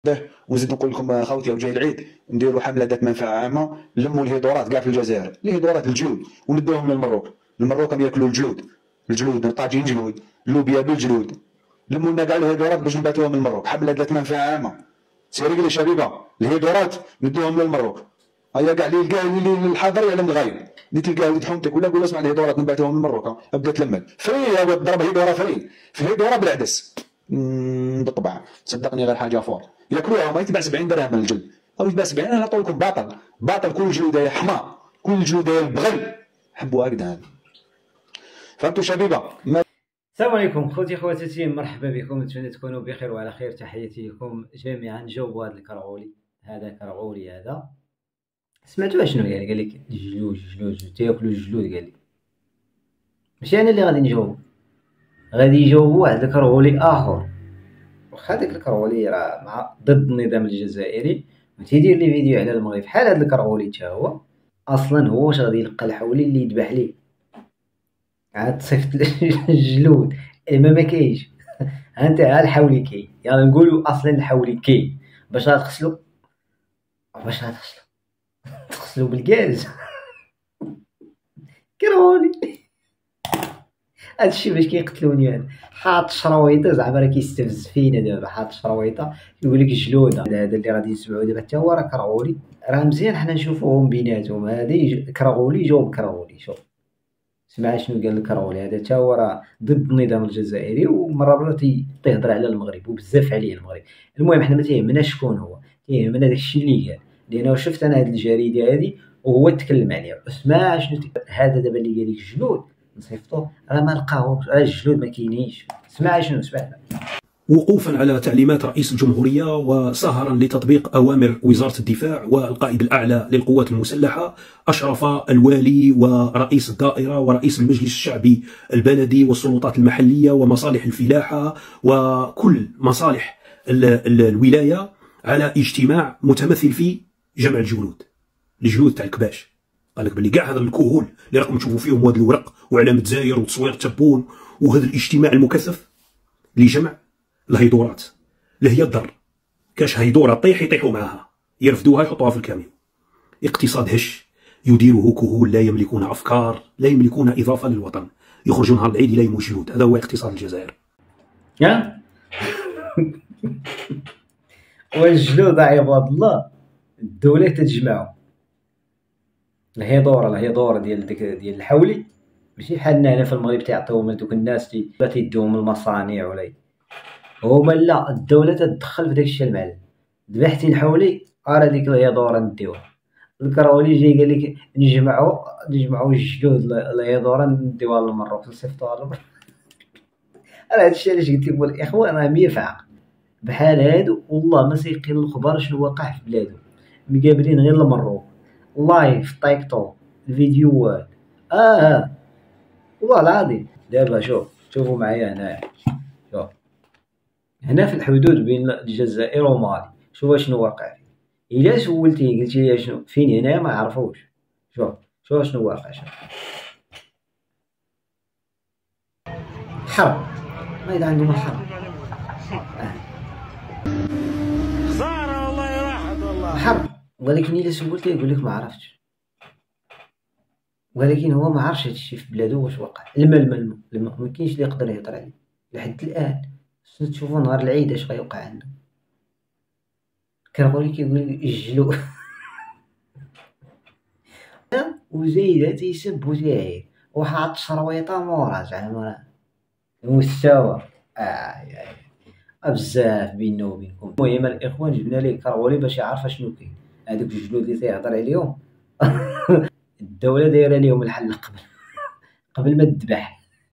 ونزيد نقول لكم خوتي وجاي العيد نديروا حمله ذات منفعه عامه، نلموا الهيدورات كاع في الجزائر، الهيدورات الجلود وندوهم للمروك. المروك ياكلوا الجلود طاجين جلود، اللوبيا بالجلود. لموا لنا كاع الهيدورات باش نبعثوهم للمروك، حمله ذات منفعه عامه. سيري لي شبيبه الهيدورات ندوهم للمروك. هيا كاع اللي يلقاه اللي الحاضر يعلم الغايب، اللي تلقاه ولد حومتك ولا قول اسمع الهيدورات نبعثوهم للمروك. ابدا تلمد فري، ضرب هيدوره فري، في هيدوره بالعدس. بالطبع صدقني غير حاجه فور ياكلوها. ما يتباع 70 درهم الجلد او يتباع 70. انا نعطوا لكم باطل كل جلوده حمار، كل جلوده بغل. حبوا هكذا. فهمتوا شبيبه؟ السلام عليكم خوتي خواتاتي، مرحبا بكم، نتمنى تكونوا بخير وعلى خير. تحياتي لكم جميعا. جاوبوا هذا الكرغولي، هذا كرغولي هذا سمعتوا شنو يعني؟ قال لك جلوج تاكلوا الجلود. قال لي ماشي انا اللي غادي نجاوب، غادي يجاوبوا واحد الكرغولي اخر. واخا داك الكرغولي راه مع ضد النظام الجزائري وتيدير لي فيديو على المغرب بحال هذا الكرغولي حتى هو. اصلا هو واش غادي يلقى الحولي اللي يذبح ليه عاد تصيفط الجلود؟ ما كاينش. انت ها الحولي كاين، يلا نقولوا اصلا الحولي كاين. باش غتغسلو تغسلو بالكاز كرهوني. هادشي باش كيقتلوني انا. حاط شراويطه زعما راه كيستفز فينا دابا، حاط شراويطه يقول لك الجلوده. هذا اللي غادي نسمعوا دابا حتى هو راه كرغولي. راه مزيان حنا نشوفوهم بيناتهم. هادي كرغولي جاوب كرغولي. شوف سمع شنو قال الكرغولي هذا، حتى هو راه ضد النظام الجزائري ومره تيهضر على المغرب وبزاف عليه المغرب. المهم حنا ما تيهمناش شكون هو، تيهمنا داكشي اللي قال. لانه شفت انا هاد الجريده هادي وهو تكلم عليها. اسمع شنو هذا دابا اللي قال لك الجلود نصيفطو، راه ما لقاهمش، راه الجلود ما كاينينش. اسمع شنو وقوفا على تعليمات رئيس الجمهورية وسهرا لتطبيق أوامر وزارة الدفاع والقائد الأعلى للقوات المسلحة، أشرف الوالي ورئيس الدائرة ورئيس المجلس الشعبي البلدي والسلطات المحلية ومصالح الفلاحة وكل مصالح الولاية على اجتماع متمثل في جمع الجلود تاع الكباش. قال لك بلي كاع هذا الكهول اللي راكم تشوفوا فيهم هذا الورق وعلامة زاير وتصوير تبون وهذا الاجتماع المكثف لجمع الهيدورات اللي هي الضر. كاش هيدوره طيح يطيحوا معاها، يرفدوها يحطوها في الكاميون. اقتصاد هش يديره كهول لا يملكون افكار، لا يملكون اضافه للوطن، يخرجوا نهار العيد لا يموجلود. هذا هو اقتصاد الجزائر. والجلود عباد الله الدوله تتجمعوا. الهيدوره ديال الحولي ماشي بحالنا هنا في المغرب تيعطيوهم لدوك الناس اللي تيدوهم المصانع ولا هما. لا، الدوله تتدخل في داكشي المعلم. ذبحتي الحولي راه ديك الهيدوره نديوها. الكرولي جاي قال لك نجمعوا الجلود الهيدوره نديوها للمروك نصيفطوها للمروك. راه هادشي علاش قلت لكم الاخوان راه 100 في عقل. بحال هادو والله ما سيقين الخبر شنو واقع في بلادهم، مقابلين غير المروك لايف تيك توك الفيديوهات. والله العظيم. دابا شوفوا معايا هنايا، شوف هنا في الحدود بين الجزائر ومالي، شوف شنو واقع فيه. الا سولتي قلتي لي شنو فين هنا ما عرفوش. شوف شنو واقع. حرب، ما يدعي عندهم الحرب. خساره والله راحت والله حرب. ولكن الا سولتيه يقول لك ما عرفتش. ولكن هو ما عرفش هادشي في بلادو واش وقع. الماء ما كاينش اللي يقدر يهضر عليه لحد الان. تشوفوا نهار العيد اش غيوقع عندنا. كنقول كيقول الجلو وزايد تيسب وتيعيب وحاط شرويطه مورا زعما المستوى. بزاف بيننا وبينكم. المهم الاخوان جبنا ليه كرغولي باش يعرف شنو كاين. هذوك الجلود اللي تيهضر عليهم الدوله دايره ليهم الحل قبل ما تذبح.